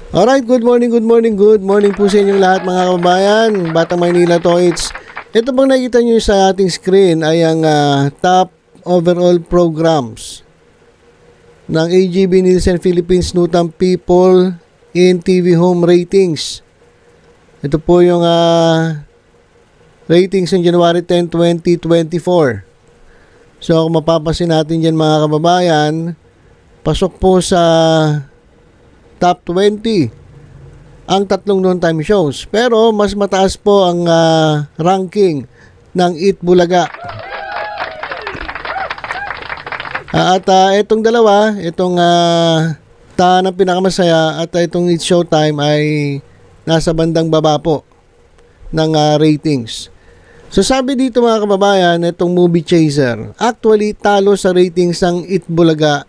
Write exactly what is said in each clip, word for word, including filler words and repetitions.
Alright, good morning, good morning, good morning po sa inyong lahat mga kababayan. Batang Maynila to, it's ito pang nakikita nyo sa ating screen ay ang uh, top overall programs ng A G B Nielsen Philippines Nutan People in T V Home Ratings. Ito po yung uh, ratings ng January tenth, twenty twenty-four. So kung mapapasin natin dyan mga kababayan, pasok po sa top twenty ang tatlong noontime shows. Pero mas mataas po ang uh, ranking ng Eat Bulaga. Uh, at uh, itong dalawa, itong uh, Tahan ng Pinakamasaya at uh, itong It's Showtime ay nasa bandang baba po ng uh, ratings. So sabi dito mga kababayan, itong Movie Chaser, actually talo sa ratings ng Eat Bulaga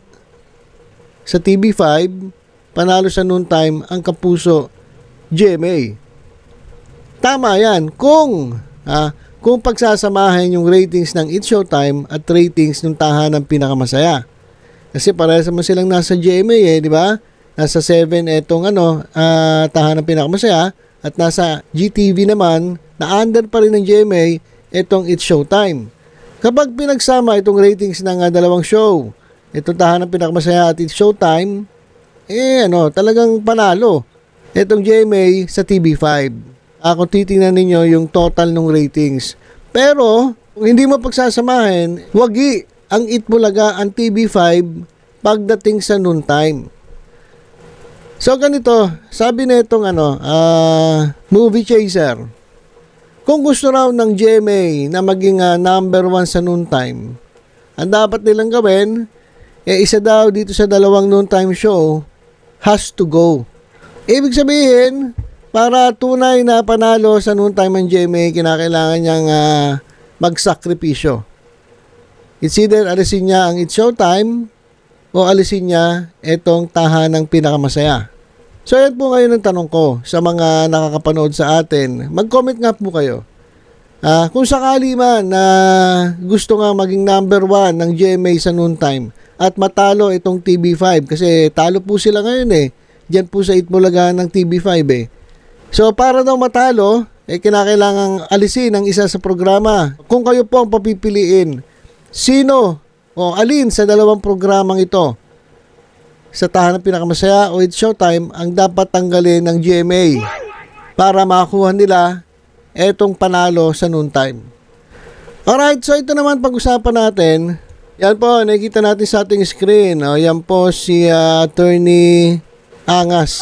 sa T V five, panalo sa noontime ang Kapuso G M A. Tama yan kung ah, kung pagsasamahin yung ratings ng It's Showtime at ratings ng Tahan ng Pinakamasaya. Kasi parehas naman silang nasa G M A eh, di ba? Nasa seven etong ano, uh, Tahan ng Pinakamasaya at nasa G T V naman na under pa rin ng G M A etong It's Showtime. Kapag pinagsama itong ratings ng uh, dalawang show, itong Tahan ng Pinakamasaya at It's Showtime, eh ano, talagang panalo itong G M A sa T V five. Ako titingnan ninyo yung total ng ratings. Pero kung hindi mo pagsasamahin, wagi ang Eat Bulaga ang T V five pagdating sa noontime. So ganito, sabi na itong ano, uh, Movie Chaser, kung gusto raw ng G M A na maging uh, number one sa noontime, ang dapat nilang gawin, eh isa daw dito sa dalawang noontime show has to go. Ibig sabihin, para tunay na panalo sa noontime ng G M A, kinakailangan niyang uh, magsakripisyo. It's either alisin niya ang It's Showtime o alisin niya itong Tahan ng Pinakamasaya. So yan po ngayon ang tanong ko sa mga nakakapanood sa atin. Mag-comment nga po kayo. Uh, kung sakali man na gusto nga maging number one ng G M A sa noontime at matalo itong T V five, kasi talo po sila ngayon eh. Diyan po sa Eat Bulaga ng T V five eh. So para daw matalo, eh kinakailangang alisin ang isa sa programa. Kung kayo po ang papipiliin, sino o alin sa dalawang programang ito, sa Tahan ng Pinakamasaya o It's Showtime, ang dapat tanggalin ng G M A para makakuha nila etong panalo sa noontime? Alright, so ito naman pag-usapan natin. Yan po, nakikita natin sa ating screen. O, yan po si uh, Attorney Angas.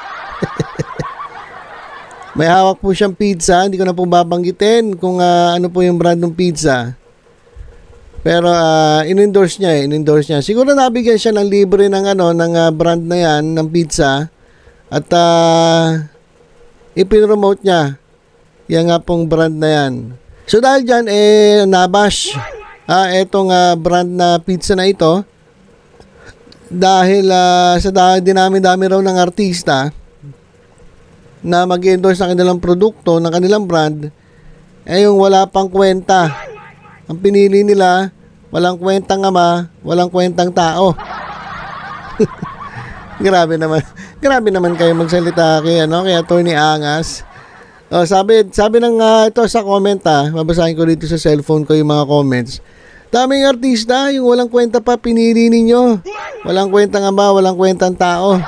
May hawak po siyang pizza. Hindi ko na po babanggitin kung uh, ano po yung brand ng pizza. Pero uh, in-endorse niya eh, in-endorse niya. Siguro nabigyan siya ng libre ng ano ng uh, brand na yan ng pizza at uh, ipin-promote niya yan nga pong brand na yan. So dahil diyan eh nabash ah etong uh, brand na pizza na ito dahil uh, sa dinami-dami raw ng artista na mag-endorse ng kanilang produkto, ng kanilang brand, eh yung wala pang kwenta. Ang pinili nila, walang kwentang ama, walang kwentang tao. Grabe naman. Grabe naman kayo magsalita kay ano, kay Attorney Angas. Oh, sabi sabi ng uh, ito sa comment ah, babasahin ko dito sa cellphone ko yung mga comments. Daming artista, yung walang kwenta pa pinili ninyo. Walang kwentang ama, walang kwentang tao.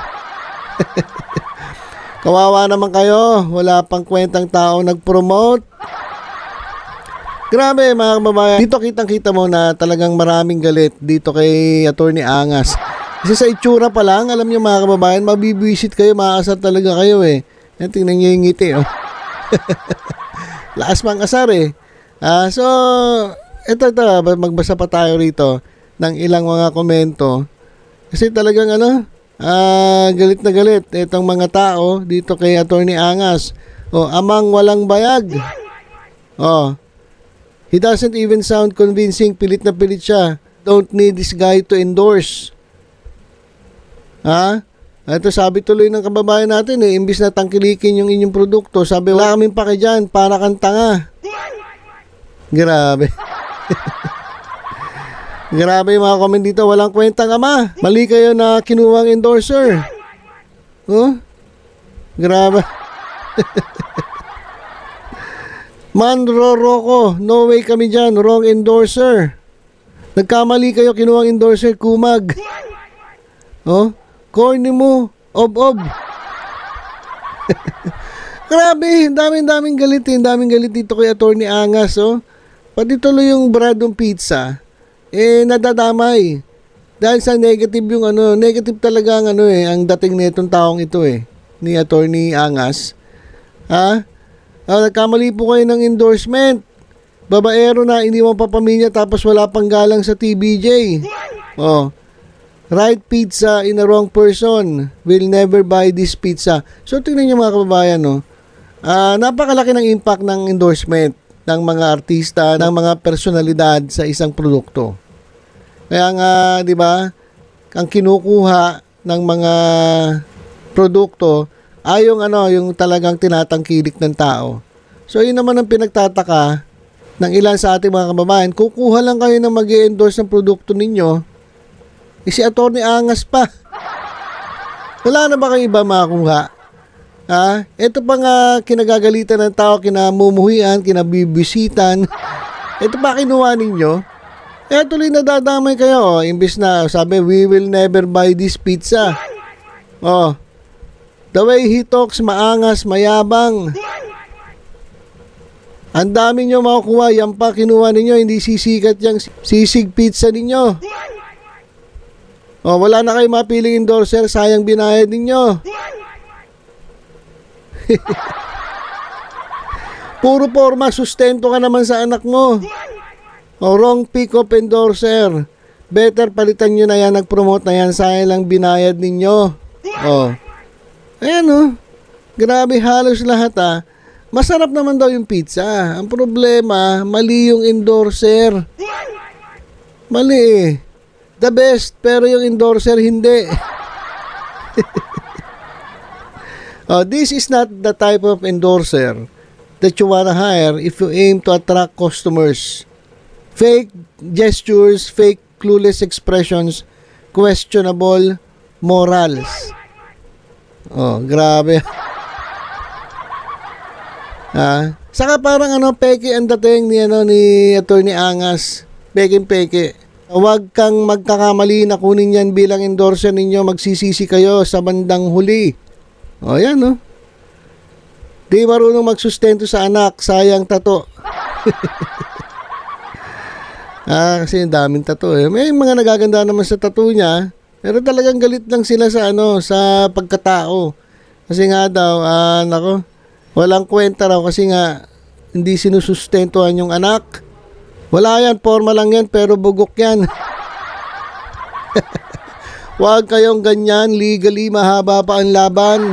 Kawawa naman kayo, wala pang kwentang tao nag-promote. Grabe mga kababayan. Dito kitang-kita mo na talagang maraming galit dito kay Attorney Angas. Kasi sa itsura pa lang, alam niyo mga kababayan, mabibwisit kayo, maaasar talaga kayo eh. Yan, tingnan niyo yung ngiti oh. Lakas mang asar eh. Ah, so, eto ito, magbasa pa tayo rito ng ilang mga komento. Kasi talagang ano, ah, galit na galit itong mga tao dito kay Attorney Angas. Oh, amang walang bayag. Oh, he doesn't even sound convincing. Pilit na pilit siya. Don't need this guy to endorse. Ha? Ito sabi tuloy ng kababayan natin eh, imbis na tangkilikin yung inyong produkto, sabi wala kaming pake dyan, para kang tanga. Grabe. Grabe yung mga comment dito, walang kwentang ama. Mali kayo na kinuwang endorser. Oh? Grabe. Manro Rocco, no way kami dyan. Wrong endorser. Nagkamali kayo, kinuwang endorser, Kumag. Oh, corny mo, ob-ob. Grabe, daming-daming galit eh. Daming galit dito kay Attorney Angas, oh. Pati tuloy yung Bradong Pizza, eh, nadadamay. Dahil sa negative yung ano, negative talaga ang ano eh, ang dating nitong taong ito eh, ni Attorney Angas. Ha? Ah, nagkamali po kayo ng endorsement. Babaero na, iniwan pa pamilya tapos wala pang galang sa T B J. Oh. Right pizza in a wrong person. Will never buy this pizza. So, tingnan nyo mga kababayan, no? Ah, napakalaki ng impact ng endorsement ng mga artista, ng mga personalidad sa isang produkto. Kaya nga, di ba, ang kinukuha ng mga produkto ay yung ano, yung talagang tinatangkilik ng tao. So, yun naman ang pinagtataka ng ilan sa ating mga kababayan. Kukuha lang kayo ng mag-i-endorse ng produkto ninyo, eh, si Attorney Angas pa. Wala na ba kayo iba makakuha? Ha? Ito pa nga kinagagalitan ng tao, kinamumuhian, kinabibisitan. Ito pa kinuha ninyo. Eh, tuloy nadadamay kayo. Oh. Imbis na sabi, we will never buy this pizza. Oh. The way he talks, maangas, mayabang. Ang dami nyo makukuha. Yan pa kinuha ninyo. Hindi sisikat yung sisig pizza ninyo. Oh, wala na kayo mapiling endorser. Sayang binayad ninyo. Puro forma. Sustento ka naman sa anak mo. Oh, wrong pick up endorser. Better palitan nyo na yan. Nag-promote na yan. Sayang lang binayad ninyo. Oh. Ayan oh. Grabe halos lahat ah. Masarap naman daw yung pizza. Ang problema, mali yung endorser. Mali eh. The best, pero yung endorser hindi. Oh, this is not the type of endorser that you wanna hire if you aim to attract customers. Fake gestures, fake clueless expressions, questionable morals. Oh, grabe. Ah, saka parang ano, peke ang dating ni ano ni Attorney Angas. Peke-peke. Huwag kang magkakamali na kunin yan bilang endorser ninyo, magsisisi kayo sa bandang huli. O yan no. Di marunong magsustento sa anak, sayang tato. Ah, kasi daming tato eh. May mga nagaganda naman sa tato niya, pero talagang galit lang sila sa ano, sa pagkatao. Kasi nga daw, ah, nako, walang kwenta raw kasi nga hindi sinusustentuhan yung anak. Wala yan, forma lang yan, pero bugok yan. Huwag kayong ganyan, legally mahaba pa ang laban.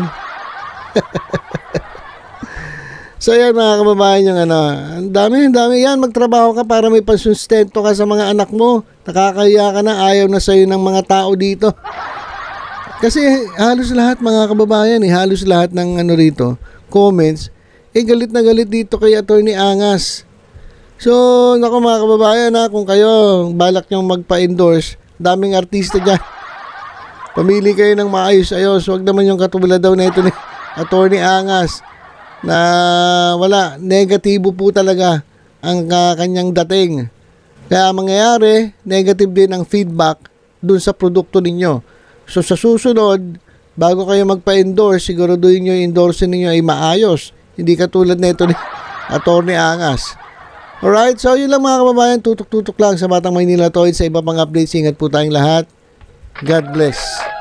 So yan mga kababayan yung ano, ang dami, ang dami yan, magtrabaho ka para may pansustento ka sa mga anak mo. Nakakahiya ka na, ayaw na sa'yo ng mga tao dito. Kasi halos lahat mga kababayan, eh, halos lahat ng ano rito, comments, eh galit na galit dito kay Attorney Angas. So, naku mga kababayan ha, kung kayo balak nyong magpa-endorse, daming artista dyan. Pamili kayo ng maayos-ayos, huwag naman yung katulad daw na ito ni Attorney Angas na wala, negatibo po talaga ang uh, kanyang dating. Kaya mangyayari, negative din ang feedback dun sa produkto ninyo. So sa susunod, bago kayo magpa-endorse, siguraduhin nyo yung endorse ninyo ay maayos. Hindi katulad na ito ni Attorney Angas. Alright, so yun lang mga kababayan, tutok-tutok lang sa Batang Maynila Toys. Sa iba pang updates, ingat po tayong lahat. God bless.